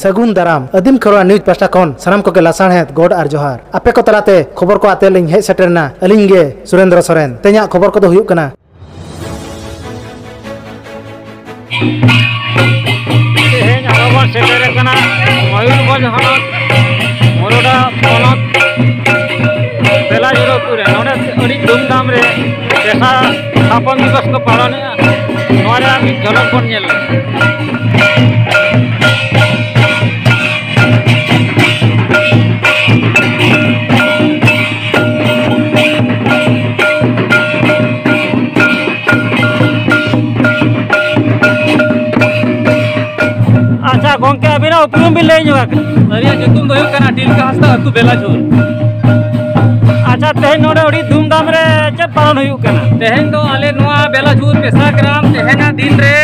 सगुन दाराम आदिम खबरा न्यूज पास्टा खन सानाम को लासाणहेद गोड आर जोहार आपे को तलाते खबर को आते लिंग हेज सेटरना अलिंग गे सुरेंद्र सोरेन तेजा खबर को हुयुग कना तेहेन आरोबर सेटर कना मयूरभंज हनत मोरडा पनत बेलाजुर पुरे नोडे अड़ी धूमधाम रे पेशा स्थापन दिवस को पालन नोरे आमी झलक बन नेल अच्छा गोंके अबिना उपरुम भी ले जोगा अरिया जतुम दो कना दिल का हस्ता अतु बेलाजुर अच्छा तेहेन नोडे अड़ी धूमधाम रे चे पालन हुयु कना तेहेन दो आले नोआ बेलाजुर पेशा ग्राम तेहेना दिन रे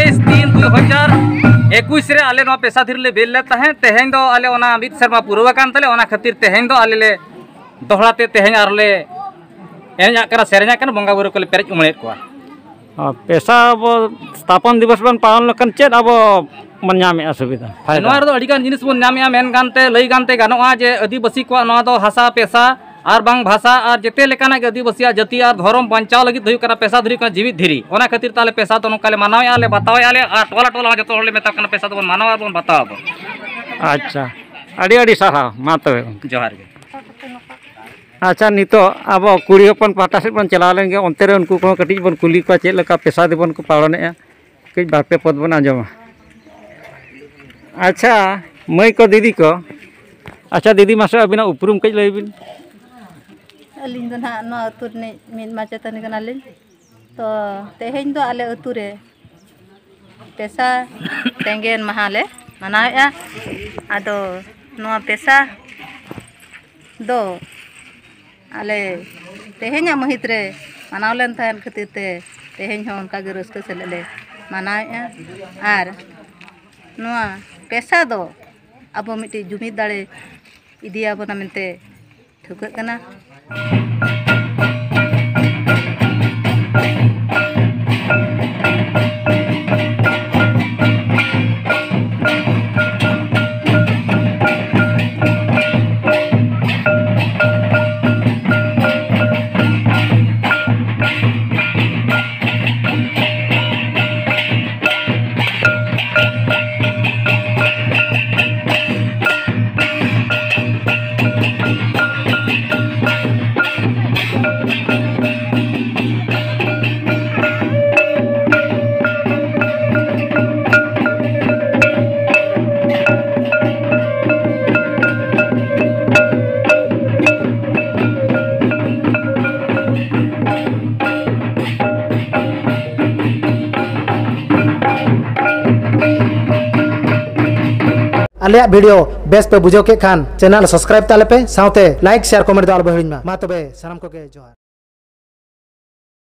28/3/2021 रे आले नोआ पेशा धीर ले बेल लेता है तेहेन दो आले ओना मित शर्मा पुरवा कान तले ओना खातिर तेहेन दो आले ले दोहराते तेहेन आरले एना करा सेरेना कन बंगा बुरु को ले पेरेज उमळेत कोआ पेशा अब स्थापन दिवस बन पालन लकन चेद अब मन नामे सुविधा नोआ रे अडिगान जिनिस बन नामे मेन गानते लई गानते गानोआ जे आदिवासी को नोआ दो हासा पेशा और बांग भाषा और जेते लेकाना आदिवासी जाति और धर्म बचाव लगी हुई कना पेशा धरी कना जीवित धीरी ओना खातिर ताले पेशा तो नोकाले मानावे आले बतावे आले और टोला टोला जतो होले मेता कना पेशा तो मानावा बन बताव अच्छा अड़ी अड़ी सारा मा तबे जोहार गे अच्छा नितो अब कुड़ी अपन पाटा से बन चला लेंगे ओनते रे उनको को कटी बन कुली को चेल लका पेशा देबन को पालने कई बापे पद बन आजमा अच्छा मई को दीदी को अच्छा दीदी मासे अबिना उपरुम कई लइबिन अलिंग दो ना नो अतुर ने मिन माचेतन कनालिन तो तेहेन दो आले अतुरे पेशा तेंगेन महाले मनाया आदो नो पेशा दो आले तेहेन महित रे मनावलेन थान खातिर ते तेहेन हो उनका गे रस्क से ले मनाया आर नो पेशा दो अब मिटी जुमिद दाड़े इदिया बना मेनते ठुक कना आलिया वीडियो बेस पे बुझो के खान चैनल सब्सक्राइब ताले पे साथे लाइक शेयर कमेंट दाल बहिन मा तबे सनम को के जोहार।